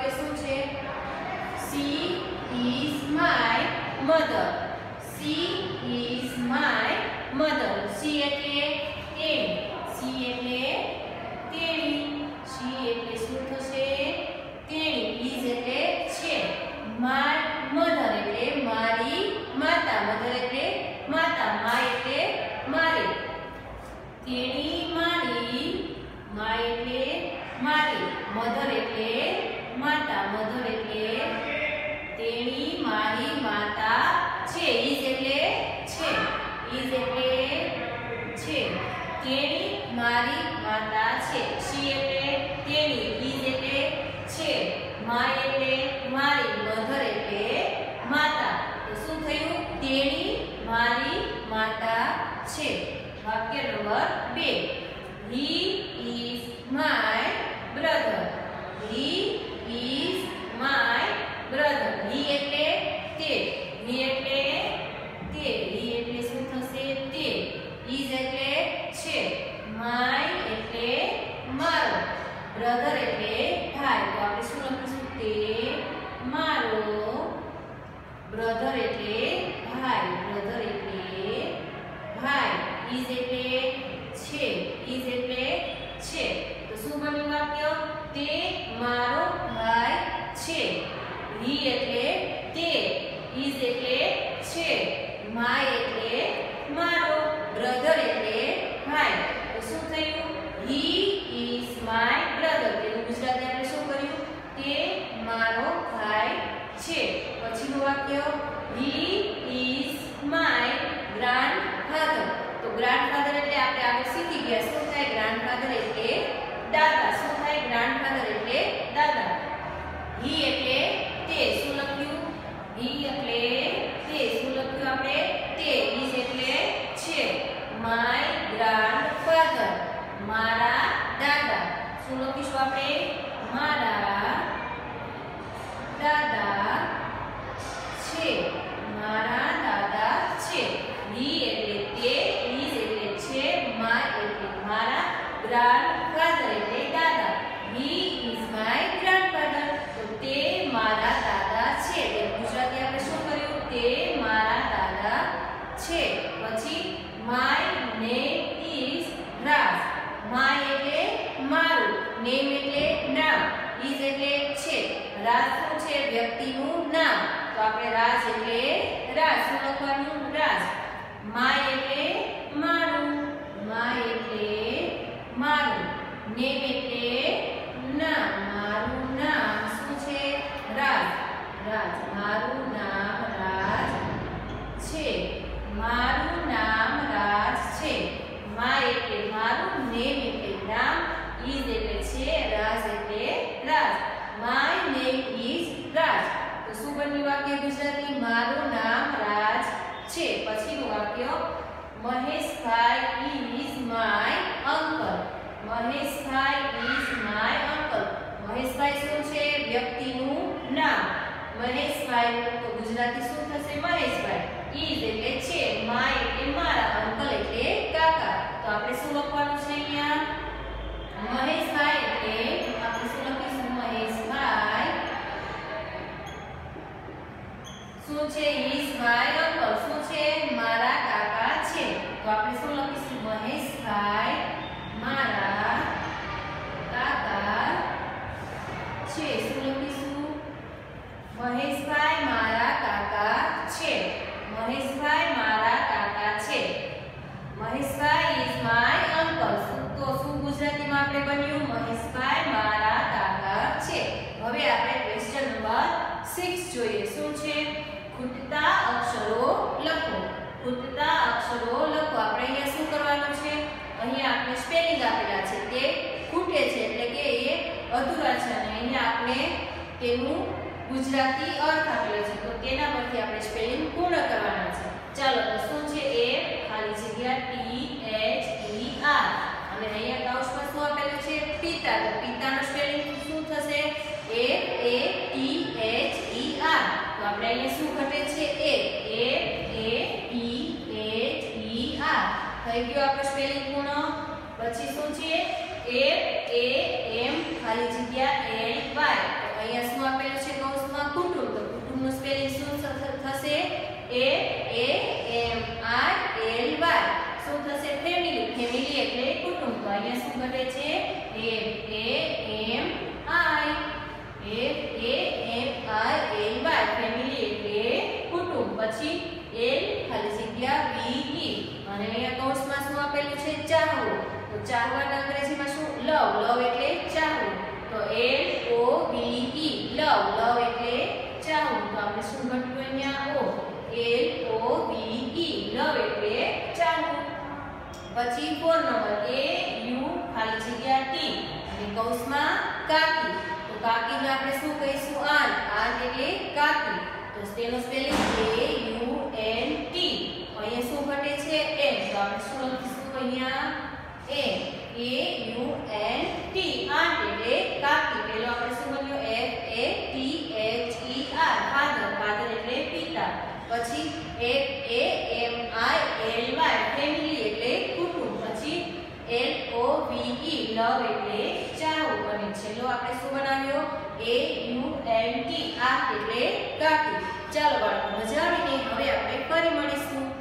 वाक्य शुं छे? She is my mother. She is my mother. She એટલે તેણી. She એટલે તેણી. She એટલે શું થશે? તેણી. Is એટલે છે. My mother એટલે મારી માતા. Mother એટલે માતા. My એટલે મારી. તેણી મારી. My એટલે મારી. Mother એટલે માતા. Mother એટલે તેણી મારી માતા છે. Is એટલે છે. Is એટલે છે. તેણી મારી માતા છે. She એટલે તેણી. Is એટલે છે. My એટલે મારી. Mother એટલે માતા. તો શું થયું? તેણી મારી માતા છે. વાક્ય number 2. He is my brother. He is my brother. He એટલે તે. He એટલે તે. He એટલે શું થશે? તે. Is એટલે છે. My એટલે મારો. Brother એટલે ભાઈ. તો આપણે શું લખીશું? તે મારો. Brother એટલે ભાઈ. Brother એટલે ભાઈ. Is એટલે છે. Is એટલે છે. તો શું બન્યું વાક્ય? તે મારો ભાઈ છે. He એટલે તે. Is એટલે છે. My એટલે મારો. Brother એટલે ભાઈ. તો શું થયું? He is my brother. તેનું ગુજરાતી આપણે શું કર્યું? તે મારો ભાઈ છે. પછીનું વાક્ય He is my grandfather. તો grandfather એટલે આપણે આગળ શીખી ગયા. શું થાય? grandfather એટલે દાદા. શું થાય? grandfather એટલે દાદા. He એટલે તે. શું લખ્યું? He એટલે તે. શું લખ્યું આપણે? તે. Is એટલે છે. My grandfather. મારા દાદા. શું લખીશું આપણે? મારા દાદા છે. મારા દાદા છે. He એટલે તે. Is એટલે છે. My એટલે મારા. grandfather એટલે દાદા. He is my grandfather. તો તે મારા દાદા છે. તે ગુજરાતી આપણે શું કર્યું? તે મારા દાદા છે. પછી my name is Raj. My એટલે મારું. Name એટલે નામ. Is એટલે છે. રાજ શું છે? વ્યક્તિનું નામ. તો આપણે રાજ એટલે રાજ. શું લખવાનું? રાજ. My એટલે મારું. My એટલે મારું. Name એટલે નામ. મારું નામ શું છે? રાજ. રાજ. મારું નામ રાજ છે. મારું નામ રાજ છે. My એટલે મારું. Name એટલે નામ. Is એટલે છે. રાજ એટલે રાજ. My name is Raj. તો શું બન્યું વાક્ય ગુજરાતી? મારું નામ રાજ છે. પછીનું વાક્ય મહેશભાઈ is my uncle. Maheshbhai is my uncle. મહેશભાઈ શું છે? વ્યક્તિનું નામ. મહેશભાઈ તો ગુજરાતી શું થશે? મહેશભાઈ. Is એટલે છે. My એટલે મારા. uncle એટલે કાકા. તો આપણે શું લખવાનું છે અહીંયા? મહેશભાઈ એટલે આપણે શું લખીશું? મહેશભાઈ શું છે? Is my uncle. શું છે? મારા કાકા છે. તો આપણે શું લખીશું? મહેશભાઈ મારા કાકા છે. શું લખીશું? મહેશભાઈ મારા કાકા છે. મહેશભાઈ મારા કાકા છે. મહેશભાઈ is my uncle. તો શું ગુજરાતીમાં આપણે બન્યું? મહેશભાઈ મારા કાકા છે. હવે આપણે ક્વેશ્ચન નંબર 6 જોઈએ. શું છે? ખૂટતા અક્ષરો લખો. ખૂટતા અક્ષરો લખો. આપણે અહીંયા શું કરવાનું છે? અહીંયા આપણે સ્પેલિંગ આપેલા છે. તે ખૂટે છે એટલે કે એ અધૂરા છે અને અહીંયા આપણે તેનું ગુજરાતી અર્થ આપેલો છે. તો તેના પરથી આપણે સ્પેલિંગ પૂર્ણ કરવાના છે. ચાલો તો શું છે? એ ખાલી જગ્યા THER અને અહીંયા કૌંસમાં શું આપેલું છે? પિતા. તો પિતાનો સ્પેલિંગ શું થશે? FATHER. તો આપણે અહીંયા શું ઘટે છે? FATHER. થઈ ગયો આપણો સ્પેલિંગ પૂર્ણ. પછી શું છે? FAM ખાલી જગ્યા LY. તો અહીંયા FAMILY શું થશે ફેમિલી ફેમિલી એટલે કુટુંબ તો અહીંયા શું ઘટે છે FAMILY ફેમિલી એટલે કુટુંબ પછી L ખાલી જગ્યા VE અને અહીંયા કૌંસમાં શું આપેલું છે ચાહવું તો ચાહવાના અંગ્રેજીમાં શું લવ લવ એટલે ચાહવું તો LOVE લવ લવ એટલે ચાહવું તો આપણે શું ઘટ્યું અહીંયા LOVE લવ એટલે ચાહવું પછી 4 નંબર AU ખાલી જગ્યા T અને કૌંસમાં કાકી તો કાકીને આપણે શું કહીશું આંટ આંટ એટલે કાકી તો તેનો સ્પેલિંગ AUNT અહીંયા શું ઘટે છે M તો આપણે શું લખીશું અહીંયા AUNT આંટ એટલે કાકી પેલો આપણે શું બન્યો FATHER ફાધર ફાધર એટલે પિતા પછી FAMILY ફેમિલી એટલે કુટુંબ પછી LOVE લવ એટલે ચાહવું અને છેલ્લો આપણે શું બનાવ્યો AUNT આંટ એટલે કાકી ચાલો બાળકો મજા આવીને હવે આપણે ફરી મળીશું